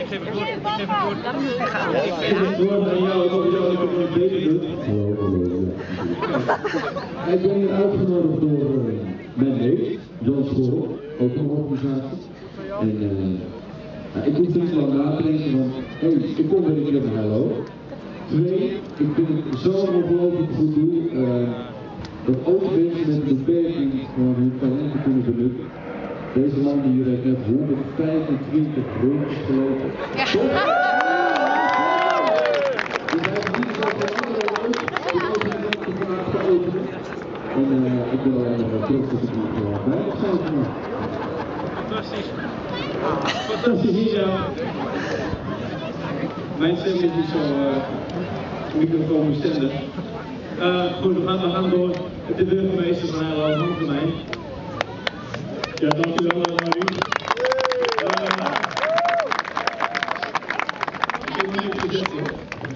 Ik ben hier uitgenodigd door mijn neef, Jan Schoorl, ook een organisatie. En ik moet niet lang nadenken, want ik kom weer een keer naar Hello. 2, ik vind het zo ongelooflijk goed doen, dat ook mensen met een beperking gewoon hun talenten kunnen benutten. Deze man die hier heeft net 125 rondjes gelopen. Ja. En ik ben alleen nog wel trots dat ik hier gewoon bij mag zijn vandaag. Fantastisch. Fantastisch hier, ja. Mijn stem is niet zo microfoonbestendig. Goed, we gaan door. De burgemeester van Hello, hand van mij. Ja, dankjewel Marie. Ik heb me niks gezegd hoor.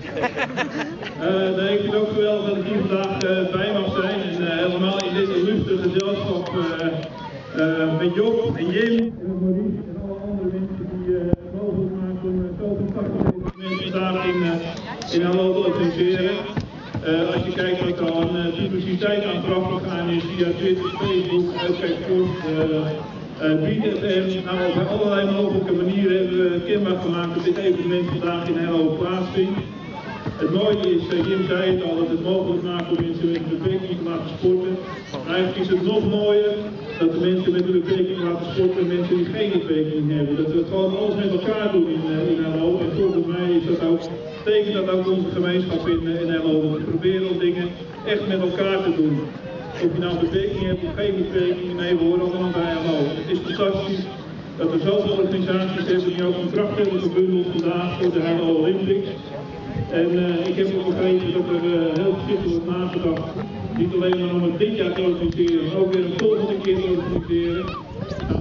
Nee, ik vind het ook geweldig dat ik hier vandaag bij mag zijn en helemaal in dit illustre gezelschap met Job en Jim en Marie en alle andere mensen die het mogelijk maken om zo'n fantastische evenement vandaag in Hello te organiseren. Als je kijkt wat er al een publiciteit aan vooraf gegaan is via Twitter, Facebook, Uitkijkpost, BeatFM, nou op allerlei mogelijke manieren hebben we kenbaar gemaakt dat dit evenement vandaag in Hello plaatsvindt. Het mooie is, Jim zei het al, dat het mogelijk maakt voor mensen met een beperking te laten sporten. Maar eigenlijk is het nog mooier dat de mensen met een beperking laten sporten en mensen die geen beperking hebben. Dat we het gewoon alles met elkaar doen in Hello. En volgens mij is dat ook, betekent dat ook onze gemeenschap in Hello. We proberen om dingen echt met elkaar te doen. Of je nou een beperking hebt of geen beperking, nee, we horen allemaal bij Hello. Het is fantastisch dat we zoveel organisaties hebben die ook een kracht hebben gebundeld vandaag voor de Hello Olympics. En ik heb ook begrepen dat er heel verschillend wordt nagedacht, niet alleen maar om het dit jaar te organiseren, maar ook weer een volgende keer te organiseren.